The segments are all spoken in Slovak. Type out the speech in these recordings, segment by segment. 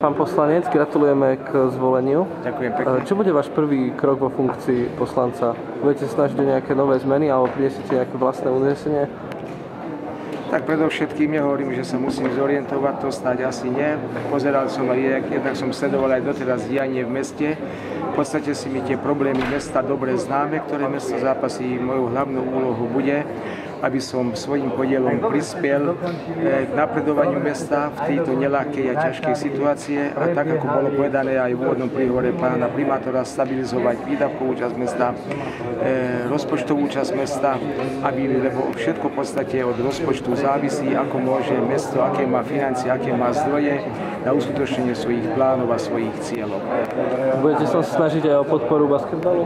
Pán poslanec, gratulujeme k zvoleniu. Ďakujem pekne. Čo bude váš prvý krok vo funkcii poslanca? Budete sa snažiť o nejaké nové zmeny alebo prinesiete nejaké vlastné uznesenie? Tak predovšetkým hovorím, že sa musím zorientovať, to snáď asi nie. Pozeral som aj, jednak som sledoval aj doteraz dianie v meste. V podstate si mi tie problémy mesta dobre známe, ktoré mesto zápasí. Mojou hlavnou úlohou bude, aby som svojím podielom prispel k napredovaniu mesta v tejto neľahkej a ťažkej situácie a tak, ako bolo povedané aj v úvodnom príhovore pána primátora, stabilizovať výdavkovú časť mesta, rozpočtovú časť mesta, lebo všetko v podstate od rozpočtu závisí, ako môže mesto, aké má financie, aké má zdroje na uskutočnenie svojich plánov a svojich cieľov. Budete sa snažiť aj o podporu basketbalu?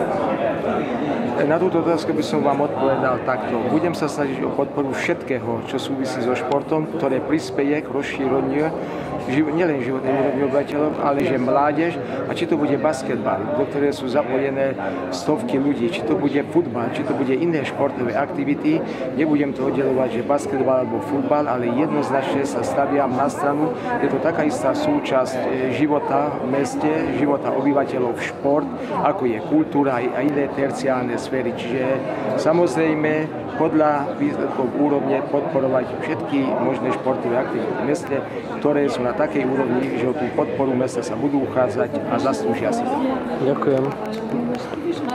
Na túto otázku by som vám odpovedal takto. Budem sa snažiť o podporu všetkého, čo súvisí so športom, ktoré prispeje k rozšíreniu nielen životnej úrovni obyvateľov, ale že mládež, a či to bude basketbal, do ktoré sú zapojené stovky ľudí, či to bude futbal, či to bude iné športové aktivity, nebudem to oddelovať, že basketbal alebo futbal, ale jednoznačne sa staviam na stranu. Je to taká istá súčasť života v meste, života obyvateľov šport, ako je kultúra a iné terciálne sféry. Čiže samozrejme podľa výsledkov úrovne podporovať všetky možné športové aktivity v meste, ktoré sú na takej úrovni, že o tú podporu mesta sa budú uchádzať a zaslúžia si to. Ďakujem.